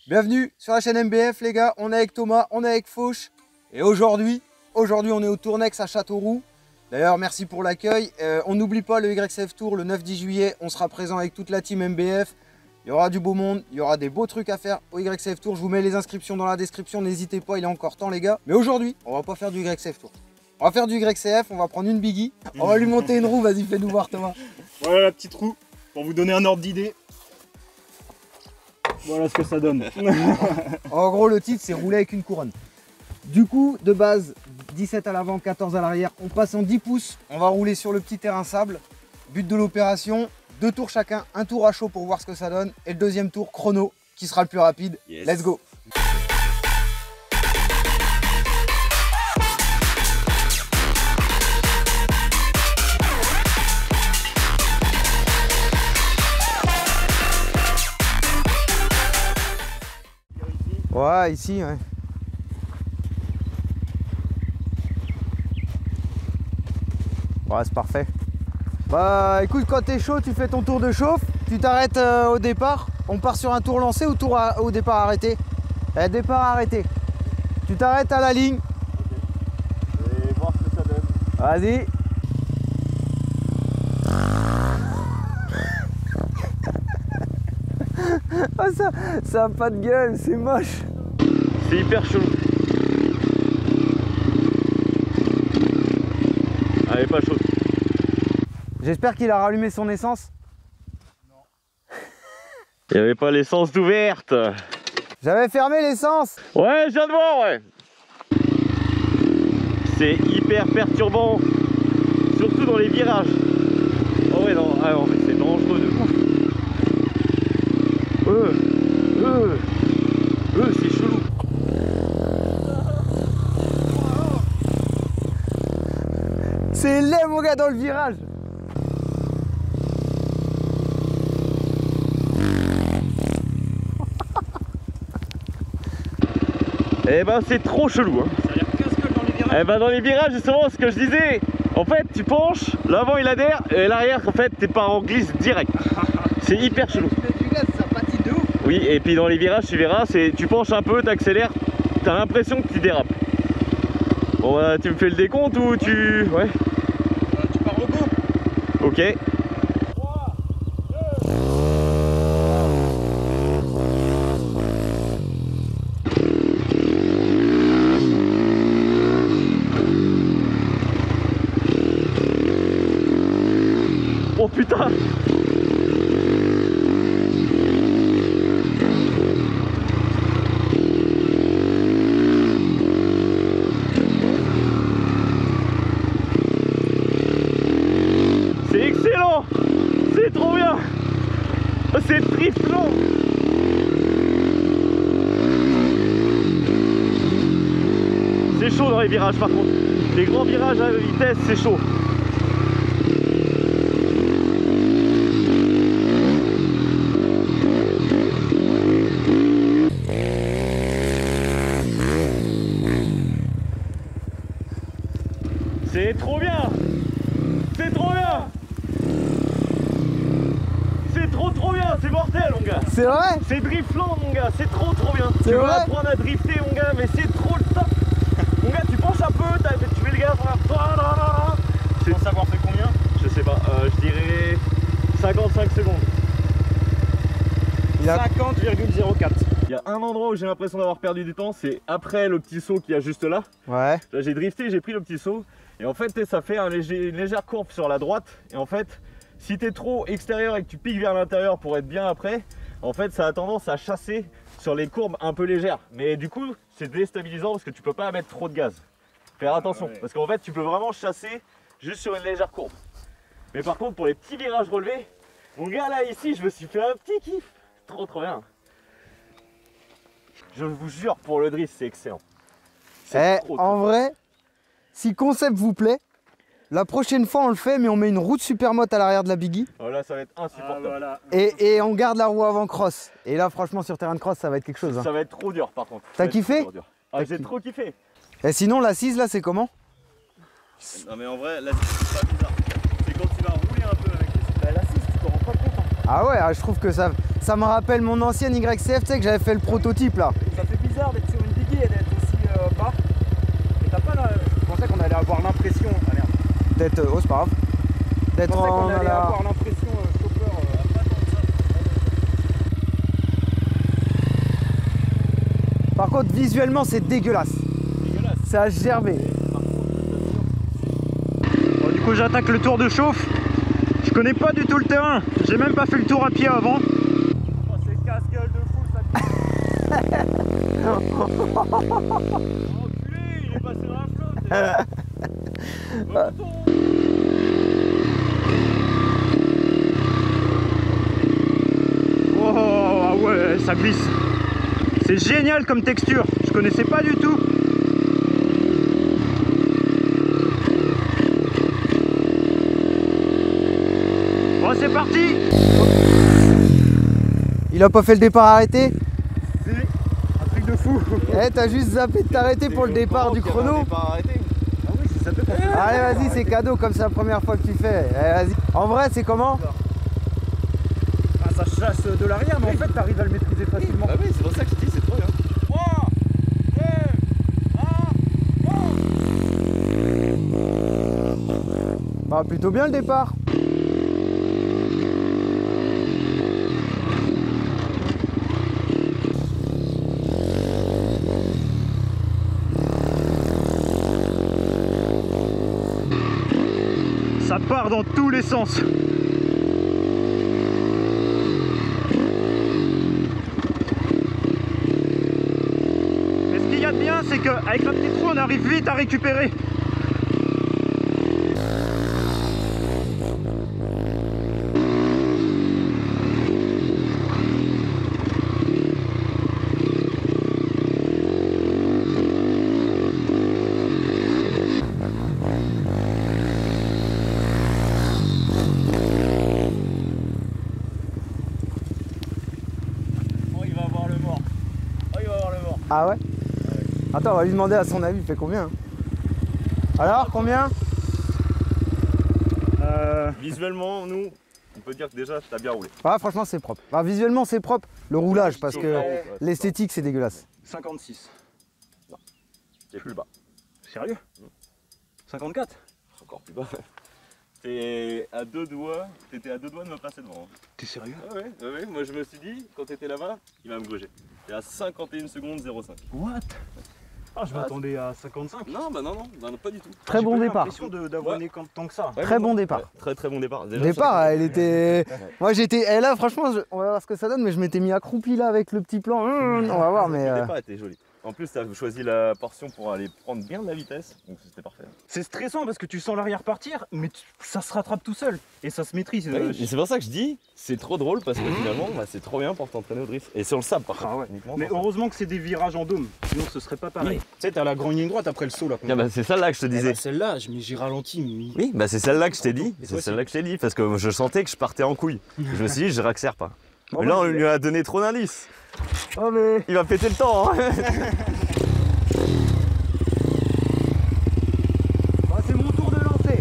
Bienvenue sur la chaîne MBF les gars, on est avec Thomas, on est avec Fauche. Et aujourd'hui on est au Tournex à Châteauroux. D'ailleurs merci pour l'accueil. On n'oublie pas le YCF Tour le 9-10 juillet, on sera présent avec toute la team MBF. Il y aura du beau monde, il y aura des beaux trucs à faire au YCF Tour. Je vous mets les inscriptions dans la description, n'hésitez pas, il est encore temps les gars. Mais aujourd'hui, on va pas faire du YCF Tour. On va faire du YCF, on va prendre une biggie, on va lui monter une roue, vas-y fais-nous voir Thomas. Voilà la petite roue, pour vous donner un ordre d'idée. Voilà ce que ça donne. En gros le titre c'est rouler avec une couronne. Du coup de base 17 à l'avant, 14 à l'arrière, on passe en 10 pouces, on va rouler sur le petit terrain sable. But de l'opération, 2 tours chacun, un tour à chaud pour voir ce que ça donne et le deuxième tour chrono qui sera le plus rapide. Yes. Let's go. Ouais, ici, ouais. Ouais, c'est parfait. Bah écoute, quand t'es chaud, tu fais ton tour de chauffe, tu t'arrêtes au départ. On part sur un tour lancé ou tour au départ arrêté? Départ arrêté. Tu t'arrêtes à la ligne. Ok. Je vais voir ce que ça donne. Vas-y. Oh, ça a pas de gueule, c'est moche. C'est hyper chelou. Elle est pas chaude. J'espère qu'il a rallumé son essence. Non. Il n'y avait pas l'essence d'ouverte. J'avais fermé l'essence. Ouais, je viens de voir, ouais. C'est hyper perturbant. Surtout dans les virages. Oh ouais, non, ah non mais c'est dangereux de ouf. C'est chelou. C'est laid mon gars dans le virage. Eh ben c'est trop chelou hein. Ça a l'air casse-gueule dans les virages. Eh ben dans les virages justement ce que je disais. En fait tu penches, l'avant il adhère et l'arrière en fait t'es pas en glisse direct. C'est hyper chelou. Ça patine de ouf. Oui et puis dans les virages tu verras, tu penches un peu, t'accélères, t'as l'impression que tu dérapes. Bon bah tu me fais le décompte ou tu... Ouais. Tu pars au go. Ok. Oh putain! C'est excellent! C'est trop bien! C'est triflant! C'est chaud dans les virages par contre. Les grands virages à vitesse, c'est chaud. C'est trop bien! C'est trop bien! C'est trop bien! C'est mortel mon gars! C'est vrai? C'est driftant mon gars! C'est trop bien! C'est Tu vas vrai? apprendre à drifter mon gars, mais c'est trop le top! Mon gars tu penches un peu, tu fais le gars, tu penses avoir fait combien? Je sais pas, je dirais 55 secondes. 50,04. Il y a un endroit où j'ai l'impression d'avoir perdu du temps, c'est après le petit saut qu'il y a juste là. Ouais. Là j'ai drifté, j'ai pris le petit saut. Et en fait ça fait une légère courbe sur la droite. Et en fait si tu es trop extérieur et que tu piques vers l'intérieur pour être bien après, en fait ça a tendance à chasser sur les courbes un peu légères. Mais du coup c'est déstabilisant parce que tu peux pas mettre trop de gaz. Faire attention, ouais. Parce qu'en fait tu peux vraiment chasser juste sur une légère courbe. Mais par contre pour les petits virages relevés, mon gars là ici je me suis fait un petit kiff. Trop bien. Je vous jure pour le drift c'est excellent. En vrai, si le concept vous plaît, la prochaine fois on le fait mais on met une roue de supermoto à l'arrière de la biggie. Oh là ça va être insupportable. Voilà. Et on garde la roue avant cross. Et là franchement sur terrain de cross ça va être quelque chose. Ça va être trop dur par contre. T'as kiffé? Ah j'ai trop kiffé. Et sinon l'assise là c'est comment? Non mais en vrai l'assise c'est pas bizarre. C'est quand tu vas rouler un peu avec l'assise. L'assise tu t'en rends pas compte. Ah ouais, je trouve que ça ça me rappelle mon ancienne YCF, tu sais que j'avais fait le prototype là. Ça fait bizarre d'être sur une biggie et d'être aussi bas. Et t'as pas là. Je pensais qu'on allait avoir l'impression. D'être. Oh, c'est pas grave. D'être Je pensais qu'on allait la... avoir l'impression chauffeur. Par contre, visuellement, c'est dégueulasse. C'est à gerber. Bon, du coup, j'attaque le tour de chauffe. Je connais pas du tout le terrain. J'ai même pas fait le tour à pied avant. Oh, c'est casse-gueule de fou ça. Oh, enculé, il est passé dans la flotte. Oh, ah ouais, ça glisse. C'est génial comme texture. Je connaissais pas du tout. Bon, c'est parti. Il a pas fait le départ arrêté? C'est un truc de fou. Eh, t'as juste zappé de t'arrêter pour le départ du chrono. Ah oui, ça peut être. Allez, vas-y, c'est cadeau comme c'est la première fois que tu fais. Allez, vas-y. En vrai, c'est comment? Ah, ça chasse de l'arrière, mais en fait, t'arrives à le maîtriser facilement. Ah oui, c'est pour ça que je dis, c'est trop bien. 3, 2, 1, Bah, plutôt bien le départ. ça part dans tous les sens. Mais ce qu'il y a de bien, c'est qu'avec la petite roue, on arrive vite à récupérer. Ah ouais? Attends, on va lui demander à son avis, il fait combien hein? Alors, combien? Visuellement, nous, on peut dire que déjà, t'as bien roulé. Ah, franchement, c'est propre. Enfin, visuellement, c'est propre. Le roulage, parce que l'esthétique, c'est dégueulasse. 56. T'es plus bas. Sérieux? 54? Encore plus bas. T'es à deux doigts, t'étais à deux doigts de me passer devant. T'es sérieux? Ah ouais, moi je me suis dit, quand t'étais là-bas, il va me gruger. T'es à 51 secondes 05. What? Ah, je m'attendais à 55. Non, bah non, pas du tout. Très bon départ. J'ai l'impression d'avoir né tant que ça. Ouais, Très bon départ. Ouais, très bon départ. Déjà, Départ, ça, elle était. Moi j'étais. Et là, franchement, on va voir ce que ça donne, mais je m'étais mis accroupi là avec le petit plan. On va voir, mais. Le départ était joli. En plus, t'as choisi la portion pour aller prendre bien de la vitesse, donc c'était parfait. C'est stressant parce que tu sens l'arrière partir, mais ça se rattrape tout seul et ça se maîtrise. Oui, et c'est pour ça que je dis, c'est trop drôle parce que finalement, bah, c'est trop bien pour t'entraîner au drift. Et sur le sable, par contre. Ah ouais. Uniquement Mais sur le heureusement que c'est des virages en dôme, sinon ce serait pas pareil. Oui. Tu sais, t'as la grande ligne droite après le saut là. sable. Bah, c'est celle-là que je te disais. Celle-là, j'ai ralenti. Oui, bah c'est celle-là que je t'ai dit. Et toi C'est aussi. celle-là que je t'ai dit parce que je sentais que je partais en couille. Je me suis dit, je réaccélère pas. Bon, Mais là, bah, on lui a donné trop d'indices. Oh, mais. Il va péter le temps. Hein. Bah, c'est mon tour de lancer.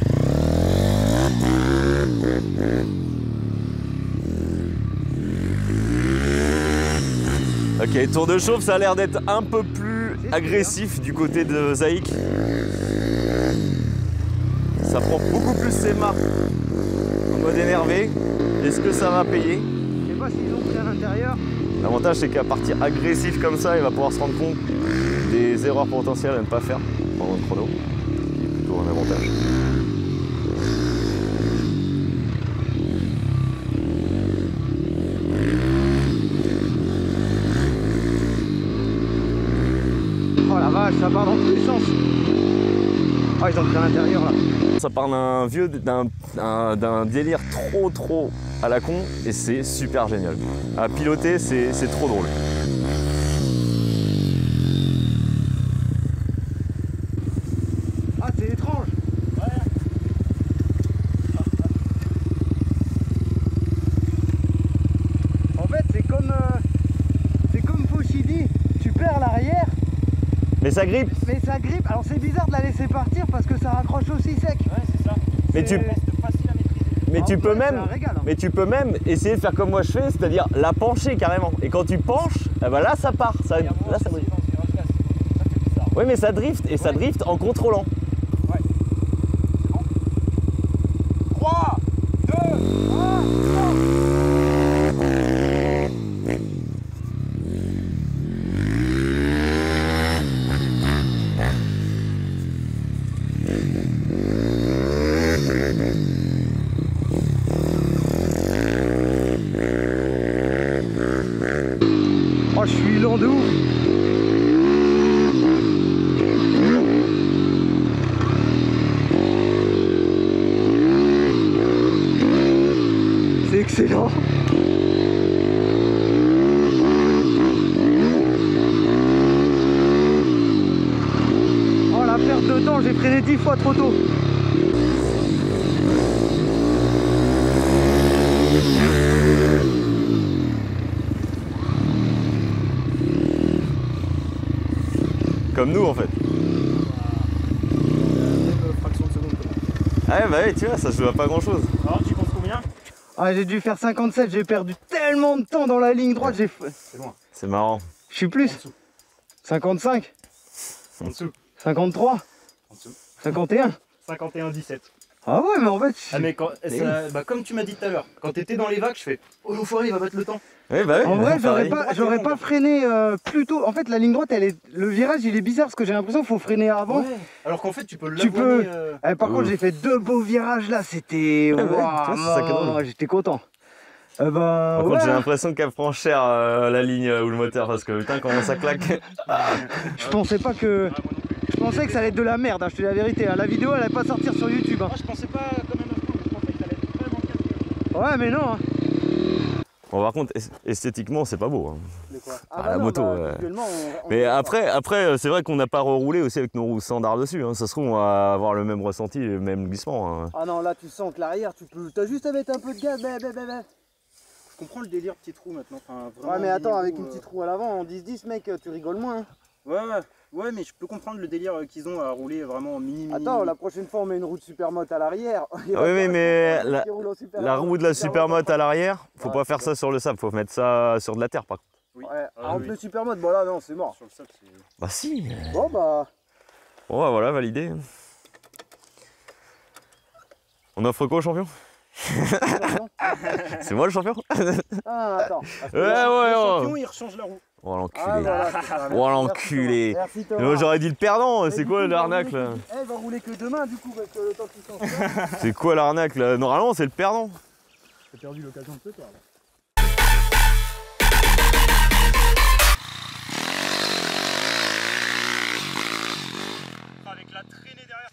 Ok, tour de chauffe, ça a l'air d'être un peu plus agressif du côté de Zaïk. Ça prend beaucoup plus ses marques en mode énervé. Est-ce que ça va payer? Je sais pas s'ils ont pris à l'intérieur. L'avantage, c'est qu'à partir agressif comme ça, il va pouvoir se rendre compte des erreurs potentielles à ne pas faire pendant le chrono, qui est plutôt un avantage. Oh la vache, ça part dans tous les sens. Oh, ils ont pris à l'intérieur là. Ça part d'un délire trop à la con et c'est super génial. À piloter, c'est trop drôle. Ah, c'est étrange. En fait, c'est comme Fauchi dit, tu perds l'arrière, Mais ça grippe. mais ça grippe. Alors c'est bizarre de la laisser partir parce que ça raccroche aussi sec. Ouais, c'est ça. Mais tu- reste facile à maîtriser. mais tu peux c'est même, un régal, hein. mais tu peux même essayer de faire comme moi je fais, c'est-à-dire la pencher carrément. Et quand tu penches, eh ben là ça part. Ça, là ça brille. Oui, mais ça drift et ça drift en contrôlant. Ouais. C'est bon. 3, 2, 1, Oh, je suis lent de ouf. C'est excellent. Oh, la perte de temps, j'ai freiné 10 fois trop tôt. Comme nous en fait. fraction de seconde. Ah ouais, bah oui, tu vois, ça se joue à pas grand chose. Alors tu comptes combien? Ah, j'ai dû faire 57, j'ai perdu tellement de temps dans la ligne droite, j'ai... C'est loin. C'est marrant. Je suis plus. 55, En dessous. 53, En dessous. 51. 51-17. Ah ouais, mais en fait... Ah mais, bah, comme tu m'as dit tout à l'heure, quand t'étais dans les vagues, je fais oh l'enfoiré il va battre le temps. Oui, bah oui. En vrai, pareil. j'aurais pas freiné plus tôt. En fait, la ligne droite, le virage, il est bizarre parce que j'ai l'impression qu'il faut freiner avant. Ouais. Alors qu'en fait tu peux Tu peux. l'avoiner. Par contre, j'ai fait 2 beaux virages là, c'était. Ouais, Waouh, tu vois, c'est ça qui est drôle. j'étais content. Ben, Par contre, ouais. j'ai l'impression qu'elle prend cher la ligne ou le moteur parce que putain, comment ça claque. Je pensais pas que. Je pensais que ça allait être de la merde, hein, je te dis la vérité. Hein. La vidéo, elle allait pas sortir sur YouTube. Hein. Moi je pensais pas quand même à ce point, je pensais que t'allais être vraiment casse-gueule. Ouais, mais non. Hein. Bon, par contre, esthétiquement, c'est pas beau. Hein. De quoi la moto, ouais. visuellement, Mais après c'est vrai qu'on n'a pas reroulé aussi avec nos roues standards dessus. Hein. Ça se trouve, on va avoir le même ressenti, le même glissement. Hein. Ah non, là, tu sens que l'arrière, tu peux. T'as juste à mettre un peu de gaz. Je comprends le délire petite roue maintenant. Enfin, vraiment, Ouais, mais attends, avec niveau, une petite roue à l'avant, en 10-10, mec, tu rigoles moins. Hein. Ouais, mais je peux comprendre le délire qu'ils ont à rouler vraiment en mini. Attends, la prochaine fois, on met une roue de supermote à l'arrière. Oui, mais la roue de la supermote à l'arrière, faut pas faire ça sur le sable, faut mettre ça sur de la terre par contre. Oui. Ouais, Ah, en oui. plus supermote, bon là, non, c'est mort. Sur le sable, c'est. Bah si. Bon, bah. Bon bah voilà, validé. On offre quoi au champion? C'est moi le champion? Ah, attends. Ouais, Le oh. champion, il rechange la roue. Oh Ah, l'enculé. voilà, c'est ça. Oh l'enculé. Merci Thomas. Moi j'aurais dit le perdant, Mais c'est du quoi coup, l'arnaque là? Elle va rouler que demain du coup parce que le temps qu'il s'en sort. C'est quoi l'arnaque là? Normalement c'est le perdant. T'as perdu l'occasion de te perdre. Avec la traînée derrière.